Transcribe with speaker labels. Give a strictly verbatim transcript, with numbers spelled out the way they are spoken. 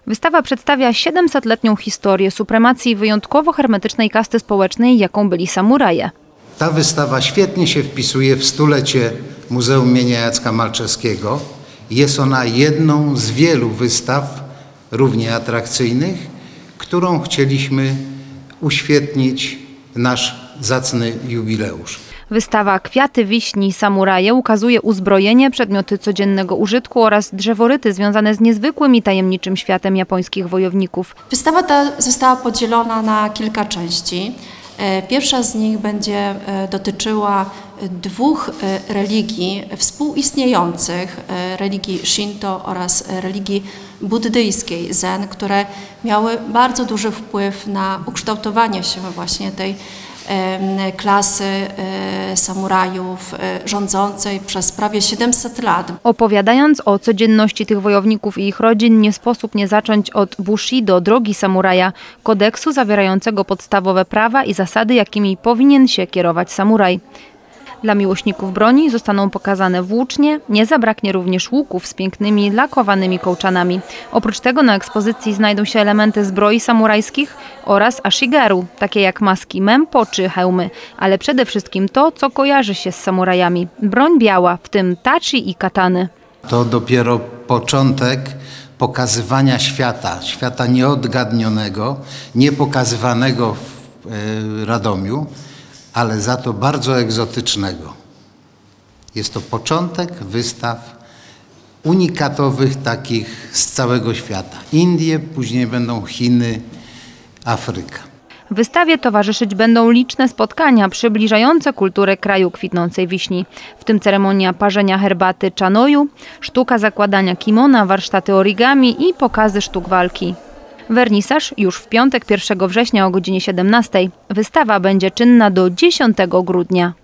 Speaker 1: Wystawa przedstawia siedemsetletnią historię supremacji wyjątkowo hermetycznej kasty społecznej, jaką byli samuraje.
Speaker 2: Ta wystawa świetnie się wpisuje w stulecie Muzeum imienia Jacka Malczewskiego. Jest ona jedną z wielu wystaw równie atrakcyjnych, którą chcieliśmy uświetnić nasz zacny jubileusz.
Speaker 1: Wystawa Kwiaty wiśni samuraje ukazuje uzbrojenie, przedmioty codziennego użytku oraz drzeworyty związane z niezwykłym i tajemniczym światem japońskich wojowników.
Speaker 3: Wystawa ta została podzielona na kilka części. Pierwsza z nich będzie dotyczyła dwóch religii współistniejących, religii Shinto oraz religii buddyjskiej Zen, które miały bardzo duży wpływ na ukształtowanie się właśnie tej klasy samurajów rządzącej przez prawie siedemset lat.
Speaker 1: Opowiadając o codzienności tych wojowników i ich rodzin, nie sposób nie zacząć od Bushido, drogi samuraja, kodeksu zawierającego podstawowe prawa i zasady, jakimi powinien się kierować samuraj. Dla miłośników broni zostaną pokazane włócznie, nie zabraknie również łuków z pięknymi, lakowanymi kołczanami. Oprócz tego na ekspozycji znajdą się elementy zbroi samurajskich oraz ashigaru, takie jak maski mempo czy hełmy, ale przede wszystkim to, co kojarzy się z samurajami. Broń biała, w tym tachi i katany.
Speaker 2: To dopiero początek pokazywania świata, świata nieodgadnionego, niepokazywanego w Radomiu, ale za to bardzo egzotycznego. Jest to początek wystaw unikatowych takich z całego świata. Indie, później będą Chiny, Afryka.
Speaker 1: Wystawie towarzyszyć będą liczne spotkania przybliżające kulturę kraju kwitnącej wiśni, w tym ceremonia parzenia herbaty chanoju, sztuka zakładania kimona, warsztaty origami i pokazy sztuk walki. Wernisaż już w piątek pierwszego września o godzinie siedemnastej. Wystawa będzie czynna do dziesiątego grudnia.